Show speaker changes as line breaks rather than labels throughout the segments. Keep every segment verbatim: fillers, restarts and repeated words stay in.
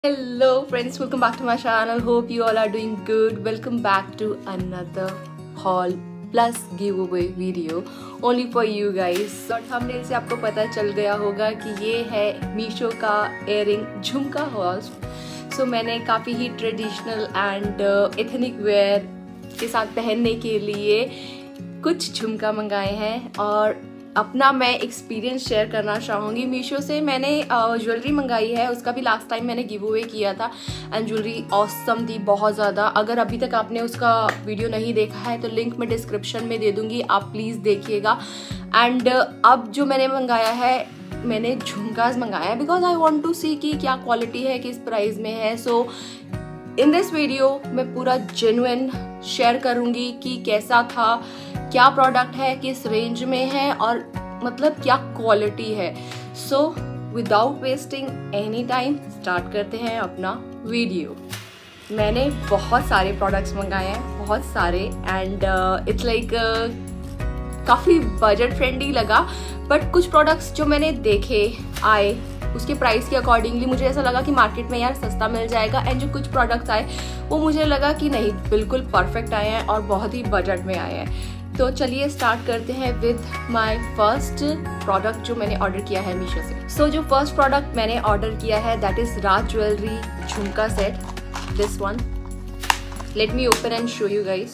Hello friends, welcome back to my channel. Hope you all are doing good. Welcome back to another haul plus giveaway video only for you guys. और thumbnail से आपको पता चल गया होगा कि ये है मीशो का earring झुमका हॉल. सो मैंने काफ़ी ही ट्रेडिशनल एंड एथनिक वेयर के साथ पहनने के लिए कुछ झुमका मंगाए हैं और अपना मैं एक्सपीरियंस शेयर करना चाहूँगी. मीशो से मैंने ज्वेलरी मंगाई है, उसका भी लास्ट टाइम मैंने गिव अवे किया था एंड ज्वेलरी ऑसम थी बहुत ज़्यादा. अगर अभी तक आपने उसका वीडियो नहीं देखा है तो लिंक मैं डिस्क्रिप्शन में दे दूँगी, आप प्लीज़ देखिएगा. एंड अब जो मैंने मंगाया है, मैंने झुमकाज मंगाया है because I want to see कि क्या क्वालिटी है, किस प्राइस में है. सो इन दिस वीडियो मैं पूरा जेन्युइन शेयर करूँगी कि कैसा था, क्या प्रोडक्ट है, किस रेंज में है और मतलब क्या क्वालिटी है. So without wasting any time start करते हैं अपना वीडियो. मैंने बहुत सारे प्रोडक्ट्स मंगाए हैं, बहुत सारे, एंड इट्स लाइक काफ़ी बजट फ्रेंडली लगा. बट कुछ प्रोडक्ट्स जो मैंने देखे आए उसके प्राइस के अकॉर्डिंगली मुझे ऐसा लगा कि मार्केट में यार सस्ता मिल जाएगा. एंड जो कुछ प्रोडक्ट्स आए वो मुझे लगा कि नहीं, बिल्कुल परफेक्ट आए हैं और बहुत ही बजट में आए हैं. तो चलिए स्टार्ट करते हैं विद माय फर्स्ट प्रोडक्ट जो मैंने ऑर्डर किया है मीशो से. सो so, जो फर्स्ट प्रोडक्ट मैंने ऑर्डर किया है that is Raj jewellery jhumka set. This one, let me open and show you guys.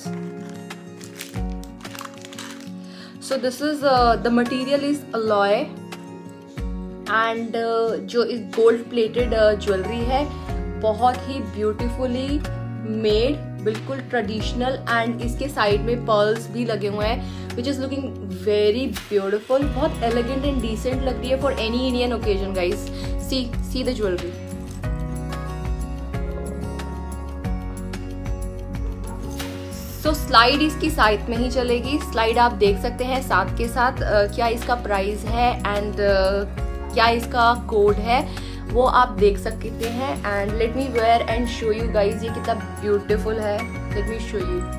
So this is the material is alloy and जो इस गोल्ड प्लेटेड ज्वेलरी है, बहुत ही ब्यूटीफुली मेड, बिल्कुल ट्रेडिशनल. एंड इसके साइड में पर्ल्स भी लगे हुए हैं which is looking very beautiful. बहुत एलिगेंट एंड डिसेंट लग रही है for any Indian occasion guys. See see the jewellery. So slide इसकी साइड में ही चलेगी. स्लाइड आप देख सकते हैं साथ के साथ. uh, क्या इसका प्राइस है एंड uh, क्या इसका कोड है वो आप देख सकते हैं. And let me wear and show you guys ये कितना ब्यूटीफुल है. Let me show you.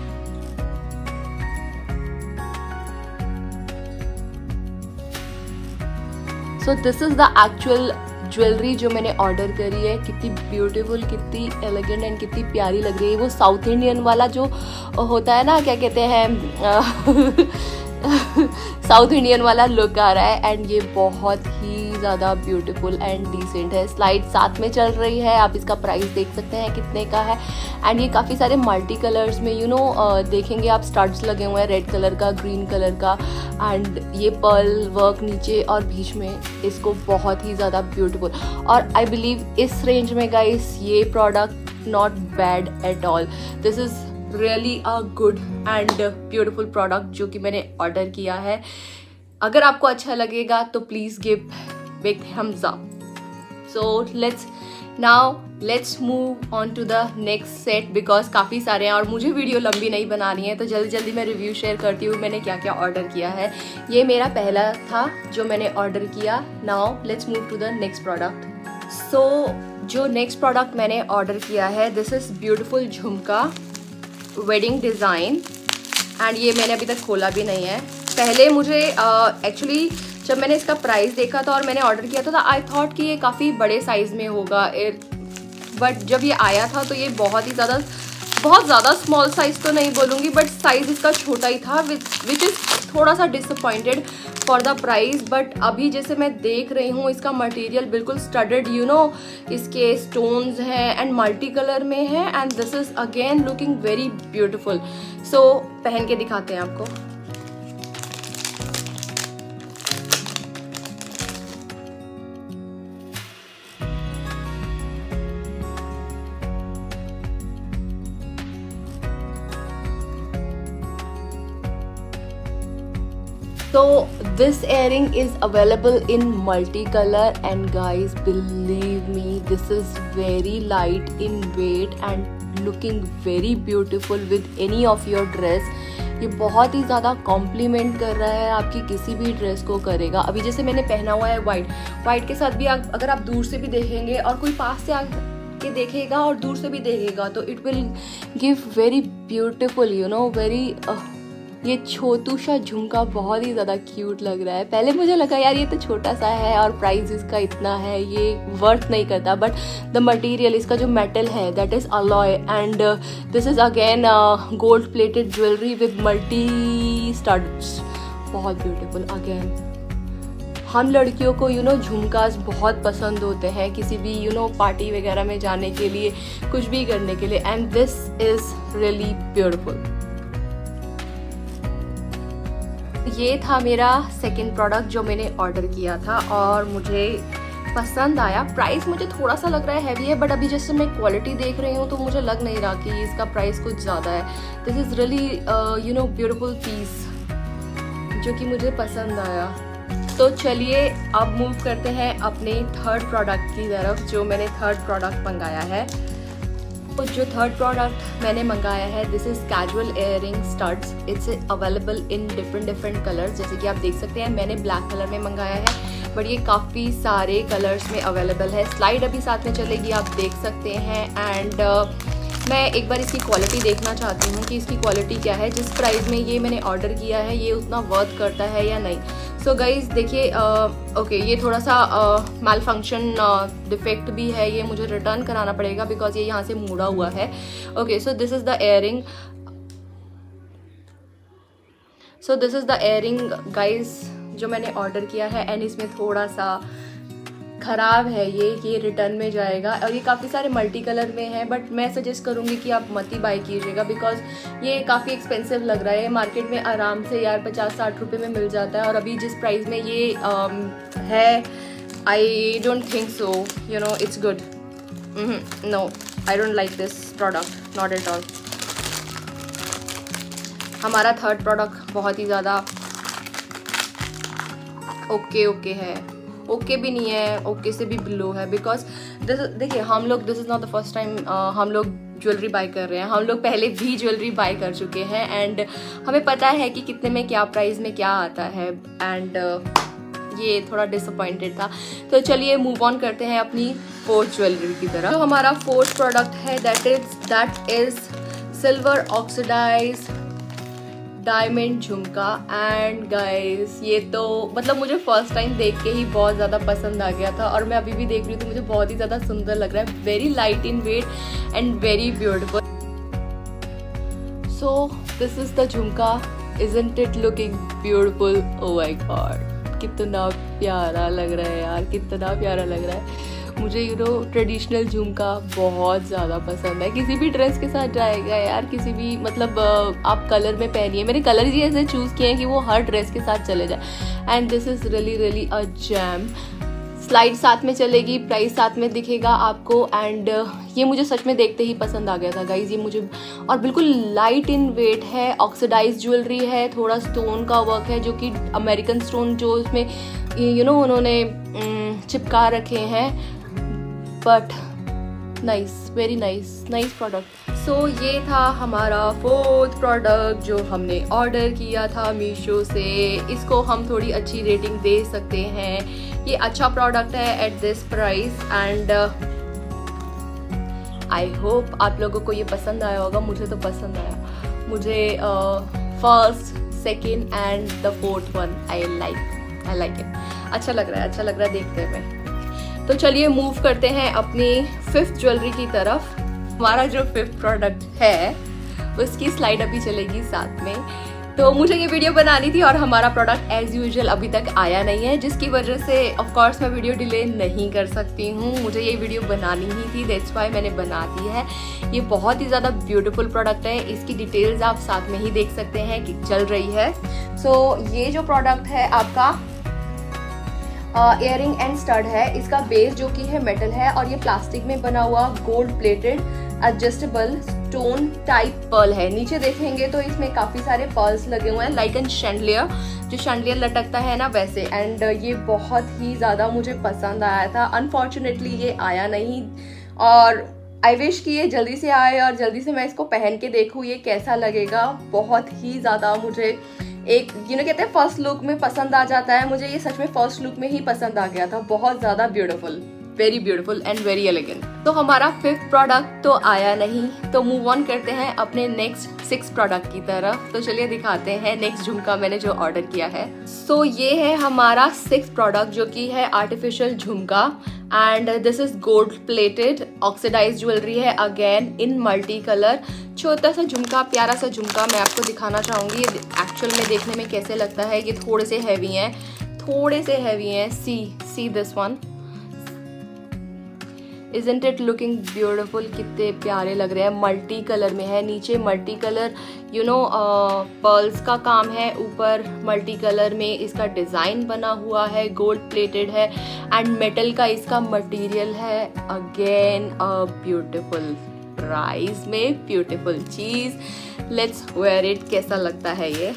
So this is the actual jewellery जो मैंने ऑर्डर करी है. कितनी ब्यूटीफुल, कितनी एलिगेंट एंड कितनी प्यारी लग रही है. वो साउथ इंडियन वाला जो होता है ना, क्या कहते हैं, साउथ इंडियन वाला लुक आ रहा है. एंड ये बहुत ही ज़्यादा ब्यूटीफुल एंड डिसेंट है. स्लाइड साथ में चल रही है. आप इसका प्राइस देख सकते हैं कितने का है. एंड ये काफ़ी सारे मल्टी कलर्स में यू नो देखेंगे आप, स्टड्स लगे हुए हैं रेड कलर का, ग्रीन कलर का. एंड ये पर्ल वर्क नीचे और बीच में, इसको बहुत ही ज़्यादा ब्यूटीफुल. और आई बिलीव इस रेंज में गाइस ये product not bad at all. This is really a good and beautiful product जो कि मैंने ऑर्डर किया है. अगर आपको अच्छा लगेगा तो please give big thumbs up. So let's now let's move on to the next set because काफ़ी सारे हैं और मुझे वीडियो लंबी नहीं बनानी है, तो जल्दी जल्दी मैं रिव्यू शेयर करती हूँ मैंने क्या क्या ऑर्डर किया है. ये मेरा पहला था जो मैंने ऑर्डर किया. Now let's move to the next product. So जो नेक्स्ट प्रोडक्ट मैंने ऑर्डर किया है, this is beautiful jhumka wedding design. And ये मैंने अभी तक खोला भी नहीं है. पहले मुझे एक्चुअली uh, जब मैंने इसका प्राइस देखा था और मैंने ऑर्डर किया था आई थॉट कि ये काफ़ी बड़े साइज़ में होगा. बट जब ये आया था तो ये बहुत ही ज़्यादा बहुत ज़्यादा स्मॉल साइज़ तो नहीं बोलूँगी, बट साइज़ इसका छोटा ही था विच इज़ थोड़ा सा disappointed for the price. But अभी जैसे मैं देख रही हूँ इसका मटेरियल बिल्कुल स्टडेड, यू नो, इसके स्टोन्स हैं एंड मल्टी कलर में है. And this is again looking very beautiful. So पहन के दिखाते हैं आपको. So this earring is available in multicolor and guys believe me this is very light in weight and looking very beautiful with any of your dress. ये बहुत ही ज़्यादा complement कर रहा है आपकी किसी भी ड्रेस को करेगा. अभी जैसे मैंने पहना हुआ है वाइट, वाइट के साथ भी आप, अगर आप दूर से भी देखेंगे और कोई पास से आके देखेगा और दूर से भी देखेगा तो it will give very beautiful, you know, very ये छोटू सा झुमका बहुत ही ज़्यादा क्यूट लग रहा है। पहले मुझे लगा यार ये तो छोटा सा है और प्राइस इसका इतना है, ये वर्थ नहीं करता, बट द मटेरियल, इसका जो मेटल है that is alloy and this is again gold plated jewellery with multi studs, बहुत ब्यूटीफुल। अगेन हम लड़कियों को यू नो झुमकास बहुत पसंद होते हैं किसी भी यू नो पार्टी वगैरह में जाने के लिए, कुछ भी करने के लिए, and this is really beautiful. ये था मेरा सेकंड प्रोडक्ट जो मैंने ऑर्डर किया था और मुझे पसंद आया। प्राइस मुझे थोड़ा सा लग रहा है हैवी है, बट अभी जैसे मैं क्वालिटी देख रही हूँ तो मुझे लग नहीं रहा कि इसका प्राइस कुछ ज़्यादा है। This is really you know beautiful piece जो कि मुझे पसंद आया। तो चलिए अब मूव करते हैं अपने थर्ड प्रोडक्ट की तरफ, जो मैंने थर्ड प्रोडक्ट मंगाया है। तो जो थर्ड प्रोडक्ट मैंने मंगाया है this is casual earring studs. It's available in different different colours, जैसे कि आप देख सकते हैं मैंने ब्लैक कलर में मंगाया है, बट ये काफ़ी सारे कलर्स में अवेलेबल है। स्लाइड अभी साथ में चलेगी, आप देख सकते हैं। एंड uh, मैं एक बार इसकी क्वालिटी देखना चाहती हूँ कि इसकी क्वालिटी क्या है, जिस प्राइस में ये मैंने ऑर्डर किया है ये उतना वर्थ करता है या नहीं। सो गाइज देखिए, ओके ये थोड़ा सा माल फंक्शन डिफेक्ट भी है, ये मुझे रिटर्न कराना पड़ेगा बिकॉज ये यहाँ से मुड़ा हुआ है। Okay so this is the earring, so this is the earring guys जो मैंने ऑर्डर किया है, एंड इसमें थोड़ा सा ख़राब है ये कि ये रिटर्न में जाएगा, और ये काफ़ी सारे मल्टी कलर में है, बट मैं सजेस्ट करूँगी कि आप मत ही बाई कीजिएगा बिकॉज ये काफ़ी एक्सपेंसिव लग रहा है। मार्केट में आराम से यार पचास साठ रुपये में मिल जाता है, और अभी जिस प्राइस में ये um, है, I don't think so you know it's good. No, I don't like this product, not at all. हमारा थर्ड प्रोडक्ट बहुत ही ज़्यादा ओके ओके है, ओके okay भी नहीं है, ओके okay से भी बिलो है, बिकॉज दिस देखिए हम लोग this is not the first time हम लोग ज्वेलरी बाय कर रहे हैं, हम लोग पहले भी ज्वेलरी बाय कर चुके हैं एंड हमें पता है कि कितने में क्या प्राइस में क्या आता है, एंड uh, ये थोड़ा डिसअपॉइंटेड था। तो चलिए मूव ऑन करते हैं अपनी फोर्थ ज्वेलरी की तरफ। तो हमारा फोर्थ प्रोडक्ट है that is that is silver oxidise diamond jhumka. And guys ये तो मतलब मुझे फर्स्ट टाइम देख के ही बहुत ज़्यादा पसंद आ गया था, और मैं अभी भी देख रही हूँ तो मुझे बहुत ही ज़्यादा सुंदर लग रहा है। Very light in weight and very beautiful. So this is the jhumka, isn't it looking beautiful? Oh my god, कितना प्यारा लग रहा है यार, कितना प्यारा लग रहा है। मुझे यू नो ट्रेडिशनल झुमका बहुत ज़्यादा पसंद है, किसी भी ड्रेस के साथ जाएगा यार, किसी भी मतलब आप कलर में पहनिए। मैंने कलर ही ऐसे चूज़ किए हैं कि वो हर ड्रेस के साथ चले जाए, and this is really really a gem. Slide साथ में चलेगी, प्राइस साथ में दिखेगा आपको, एंड ये मुझे सच में देखते ही पसंद आ गया था गाइज ये मुझे। और बिल्कुल लाइट इन वेट है, ऑक्सीडाइज ज्वेलरी है, थोड़ा स्टोन का वर्क है जो कि अमेरिकन स्टोन जो इसमें यू नो उन्होंने चिपका रखे हैं, but nice, very nice, nice product. सो ये था हमारा फोर्थ प्रोडक्ट जो हमने ऑर्डर किया था मीशो से। इसको हम थोड़ी अच्छी रेटिंग दे सकते हैं, ये अच्छा प्रोडक्ट है at this price, and I hope आप लोगों को ये पसंद आया होगा। मुझे तो पसंद आया, मुझे first second and the fourth one I like I like it. अच्छा लग रहा है, अच्छा लग रहा है देखते हुए। तो चलिए मूव करते हैं अपनी फिफ्थ ज्वेलरी की तरफ। हमारा जो फिफ्थ प्रोडक्ट है उसकी स्लाइड अभी चलेगी साथ में। तो मुझे ये वीडियो बनानी थी और हमारा प्रोडक्ट एज यूजुअल अभी तक आया नहीं है, जिसकी वजह से ऑफ कोर्स मैं वीडियो डिले नहीं कर सकती हूँ। मुझे ये वीडियो बनानी ही थी, दैट्स व्हाई मैंने बना दी है। ये बहुत ही ज़्यादा ब्यूटीफुल प्रोडक्ट है, इसकी डिटेल्स आप साथ में ही देख सकते हैं कि चल रही है। सो so, ये जो प्रोडक्ट है आपका इयररिंग एंड स्टड है। इसका बेस जो कि है मेटल है, और ये प्लास्टिक में बना हुआ gold plated adjustable stone type pearl है। नीचे देखेंगे तो इसमें काफ़ी सारे पर्ल्स लगे हुए हैं, लाइक एन शैंडलियर, जो शैंडलियर लटकता है ना वैसे। एंड ये बहुत ही ज़्यादा मुझे पसंद आया था। अनफॉर्चुनेटली ये आया नहीं, और आई विश कि ये जल्दी से आए और जल्दी से मैं इसको पहन के देखूँ ये कैसा लगेगा। बहुत ही ज़्यादा मुझे एक यू नो कहते हैं फर्स्ट लुक में पसंद आ जाता है, मुझे ये सच में फर्स्ट लुक में ही पसंद आ गया था। बहुत ज़्यादा beautiful, very beautiful and very elegant. तो हमारा फिफ्थ प्रोडक्ट तो आया नहीं, तो मूव ऑन करते हैं अपने नेक्स्ट सिक्स प्रोडक्ट की तरफ। तो चलिए दिखाते हैं नेक्स्ट झुमका मैंने जो ऑर्डर किया है। सो so, ये है हमारा सिक्स प्रोडक्ट जो कि है artificial jhumka and this is gold plated oxidise jewellery है, अगेन इन मल्टी कलर। छोटा सा झुमका, प्यारा सा झुमका मैं आपको दिखाना चाहूँगी ये एक्चुअल में देखने में कैसे लगता है। ये थोड़े से हैवी हैं, थोड़े से हैवी हैं। See see this one, Isn't it looking beautiful? कितने प्यारे लग रहे हैं। मल्टी कलर में है, नीचे multi colour you know pearls का काम है, ऊपर मल्टी कलर में इसका डिज़ाइन बना हुआ है, गोल्ड प्लेटेड है एंड मेटल का इसका मटेरियल है। अगेन अ ब्यूटीफुल प्राइस में ब्यूटीफुल चीज़। लेट्स वेयर इट, कैसा लगता है ये।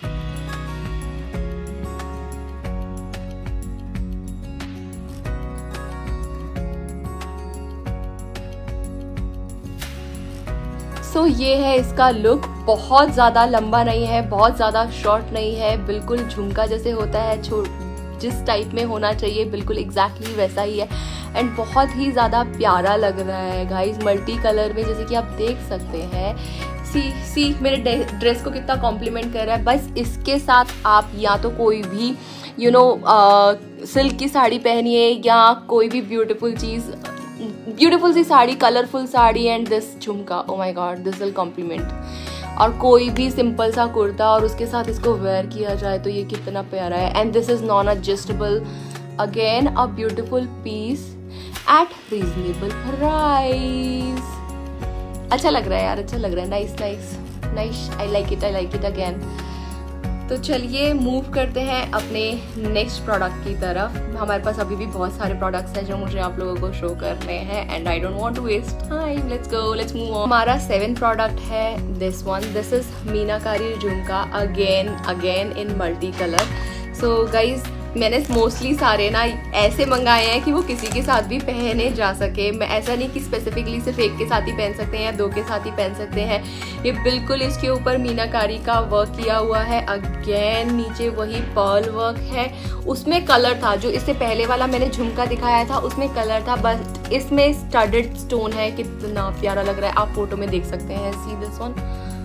सो so, ये है इसका लुक। बहुत ज़्यादा लंबा नहीं है, बहुत ज़्यादा शॉर्ट नहीं है, बिल्कुल झुमका जैसे होता है छो जिस टाइप में होना चाहिए बिल्कुल एग्जैक्टली exactly वैसा ही है एंड बहुत ही ज़्यादा प्यारा लग रहा है गाइस। मल्टी कलर में जैसे कि आप देख सकते हैं। सी सी मेरे ड्रेस को कितना कॉम्प्लीमेंट कर रहा है। बस इसके साथ आप या तो कोई भी यू नो सिल्क की साड़ी पहनिए या कोई भी ब्यूटीफुल चीज़, ब्यूटीफुल सी sari, colourful sari and this jhumka, oh my god this will compliment. और कोई भी सिंपल सा कुर्ता और उसके साथ इसको वेयर किया जाए तो ये कितना प्यारा है। And this is non adjustable, again a beautiful piece at reasonable price. अच्छा लग रहा है यार, अच्छा लग रहा है। Nice nice nice, I like it, I like it again. तो चलिए मूव करते हैं अपने नेक्स्ट प्रोडक्ट की तरफ। हमारे पास अभी भी बहुत सारे प्रोडक्ट्स हैं जो मुझे आप लोगों को शो करने हैं and I don't want to waste time. Let's go, let's move on. हमारा सेवन प्रोडक्ट है this one. This is meenakari jhumka, again again in multi colour. So guys मैंने मोस्टली सारे ना ऐसे मंगाए हैं कि वो किसी के साथ भी पहने जा सके। मैं ऐसा नहीं कि स्पेसिफिकली सिर्फ एक के साथ ही पहन सकते हैं या दो के साथ ही पहन सकते हैं। ये बिल्कुल इसके ऊपर मीनाकारी का वर्क किया हुआ है, अगेन नीचे वही पर्ल वर्क है। उसमें कलर था, जो इससे पहले वाला मैंने झुमका दिखाया था उसमें कलर था, बट इसमें स्टडेड स्टोन है। कितना प्यारा लग रहा है, आप फोटो में देख सकते हैं। See this one,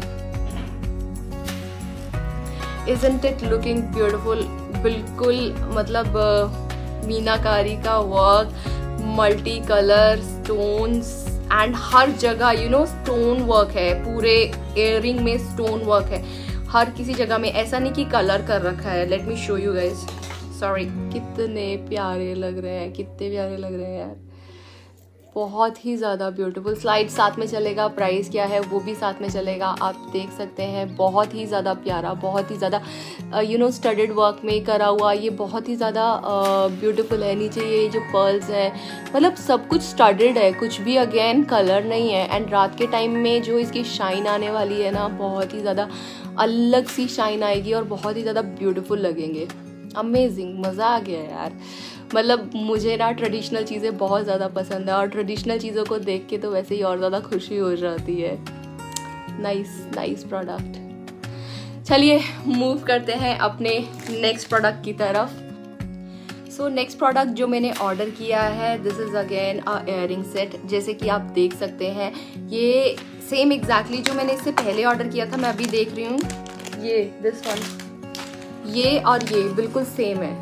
Isn't it looking beautiful? बिल्कुल मतलब मीनाकारी का work, multi colour stones and हर जगह यू नो स्टोन वर्क है। पूरे इयररिंग में स्टोन वर्क है हर किसी जगह में, ऐसा नहीं कि कलर कर रखा है। Let me show you guys, sorry. कितने प्यारे लग रहे हैं, कितने प्यारे लग रहे हैं यार, बहुत ही ज़्यादा ब्यूटीफुल। स्लाइड साथ में चलेगा, प्राइस क्या है वो भी साथ में चलेगा, आप देख सकते हैं। बहुत ही ज़्यादा प्यारा, बहुत ही ज़्यादा यू नो स्टडेड वर्क में करा हुआ, ये बहुत ही ज़्यादा ब्यूटीफुल है। नीचे ये जो पर्ल्स है, मतलब सब कुछ स्टडेड है, कुछ भी अगेन कलर नहीं है। एंड रात के टाइम में जो इसकी शाइन आने वाली है ना, बहुत ही ज़्यादा अलग सी शाइन आएगी और बहुत ही ज़्यादा ब्यूटीफुल लगेंगे। अमेजिंग, मज़ा आ गया यार। मतलब मुझे ना ट्रेडिशनल चीज़ें बहुत ज़्यादा पसंद है और ट्रेडिशनल चीज़ों को देख के तो वैसे ही और ज़्यादा खुशी हो जाती है। Nice nice product. चलिए मूव करते हैं अपने नेक्स्ट प्रोडक्ट की तरफ। सो नेक्स्ट प्रोडक्ट जो मैंने ऑर्डर किया है, this is again a earring set. जैसे कि आप देख सकते हैं, ये सेम एग्जैक्टली जो मैंने इससे पहले ऑर्डर किया था, मैं अभी देख रही हूँ, ये दिस वन, ये और ये बिल्कुल सेम है।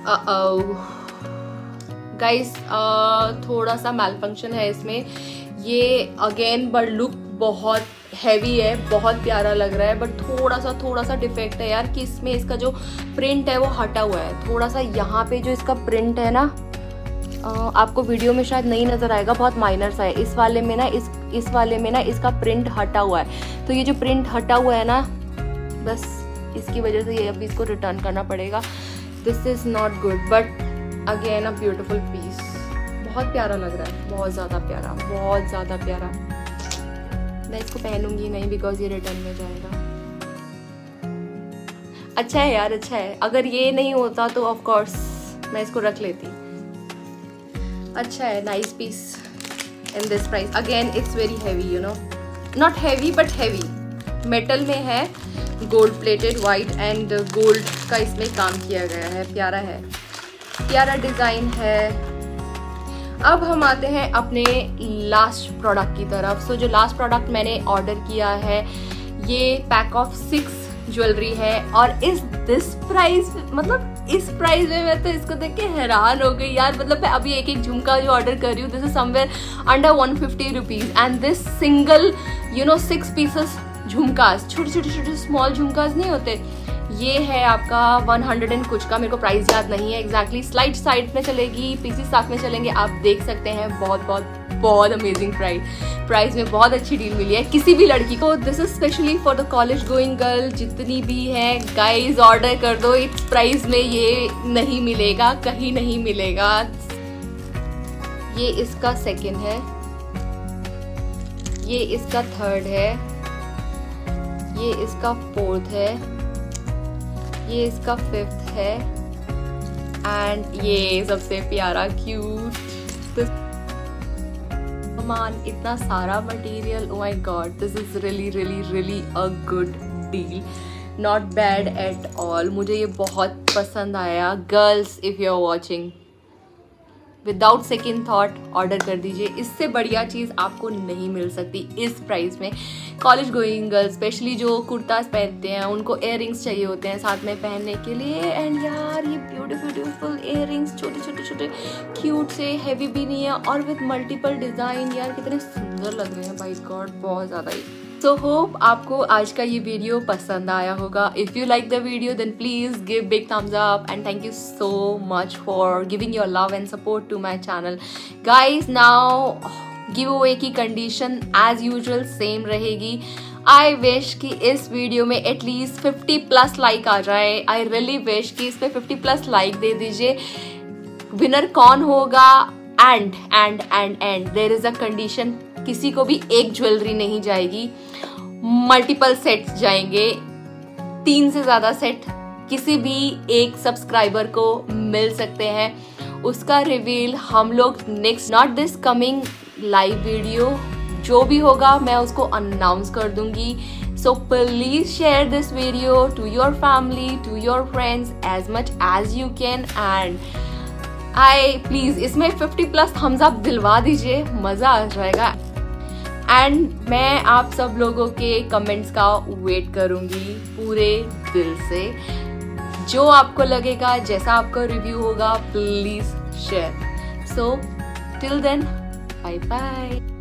गाइस थोड़ा सा मैलफंक्शन है इसमें। ये अगेन बट लुक बहुत हैवी है, बहुत प्यारा लग रहा है, बट थोड़ा सा थोड़ा सा डिफेक्ट है यार कि इसमें इसका जो प्रिंट है वो हटा हुआ है थोड़ा सा। यहाँ पे जो इसका प्रिंट है ना, आ, आपको वीडियो में शायद नहीं नज़र आएगा, बहुत माइनर सा है। इस वाले में ना इस इस वाले में ना इसका प्रिंट हटा हुआ है, तो ये जो प्रिंट हटा हुआ है ना, बस इसकी वजह से ये अभी इसको रिटर्न करना पड़ेगा। This is not good, but again a beautiful piece. बहुत प्यारा लग रहा है, बहुत ज़्यादा प्यारा, बहुत ज़्यादा प्यारा। मैं इसको पहनूंगी नहीं बिकॉज ये रिटर्न में जाएगा। अच्छा है यार, अच्छा है। अगर ये नहीं होता तो ऑफ कोर्स मैं इसको रख लेती। अच्छा है, nice piece in this price. Again it's very heavy, you know, not heavy but heavy. Metal में है, gold plated white and gold का इसमें काम किया गया है। प्यारा है, प्यारा डिज़ाइन है। अब हम आते हैं अपने लास्ट प्रोडक्ट की तरफ। सो so, जो लास्ट प्रोडक्ट मैंने ऑर्डर किया है ये पैक ऑफ सिक्स ज्वेलरी है और इस दिस प्राइस मतलब इस प्राइस में मैं तो इसको देख के हैरान हो गई यार। मतलब मैं अभी एक एक झुमका जो ऑर्डर कर रही हूँ this is somewhere under one fifty rupees and this single you know six pieces jhumkas, छोटे छोटे छोटे स्मॉल झुमकास नहीं होते, ये है आपका वन हंड्रेड एंड कुछ का, मेरे को प्राइस याद नहीं है एग्जैक्टली। स्लाइड साइड में चलेगी, पीसी साथ में चलेंगे, आप देख सकते हैं। बहुत बहुत बहुत अमेजिंग प्राइस प्राइस में बहुत अच्छी डील मिली है किसी भी लड़की को। This is specially for the college going girl, जितनी भी है गाइज ऑर्डर कर दो, इस प्राइस में ये नहीं मिलेगा, कहीं नहीं मिलेगा। ये इसका सेकंड है, ये इसका थर्ड है, ये इसका फोर्थ है, ये इसका फिफ्थ है एंड ये सबसे प्यारा क्यूट। मान इतना सारा material, oh my god, this is really really really a good deal, not bad at all. मुझे ये बहुत पसंद आया। Girls if you are watching, without second thought order कर दीजिए, इससे बढ़िया चीज़ आपको नहीं मिल सकती इस प्राइस में। कॉलेज गोइंग गर्ल्स स्पेशली जो कुर्तास पहनते हैं उनको इयररिंग्स चाहिए होते हैं साथ में पहनने के लिए एंड यार ये ब्यूटीफुल ब्यूटीफुल इयररिंग्स छोटे छोटे छोटे क्यूट से, हैवी भी नहीं है और विद मल्टीपल डिज़ाइन, यार कितने सुंदर लग रहे हैं बाय गॉड, बहुत ज़्यादा ही। सो होप आपको आज का ये वीडियो पसंद आया होगा। If you like the video then please give big thumbs up and thank you so much for giving your love and support to my channel guys. Now giveaway की condition as usual same रहेगी। I wish कि इस video में at least fifty plus like आ जाए। I really wish कि इस पे फिफ्टी प्लस लाइक दे दीजिए। विनर कौन होगा and and and and there is a condition, किसी को भी एक ज्वेलरी नहीं जाएगी, मल्टीपल सेट्स जाएंगे, तीन से ज्यादा सेट किसी भी एक सब्सक्राइबर को मिल सकते हैं। उसका रिवील हम लोग next not this coming live video जो भी होगा मैं उसको अनाउंस कर दूंगी। So please share this video to your family, to your friends as much as you can and I please इसमें फिफ्टी प्लस थम्स अप दिलवा दीजिए, मजा आ जाएगा। एंड मैं आप सब लोगों के कमेंट्स का वेट करूंगी पूरे दिल से। जो आपको लगेगा, जैसा आपका रिव्यू होगा please share. So till then bye bye.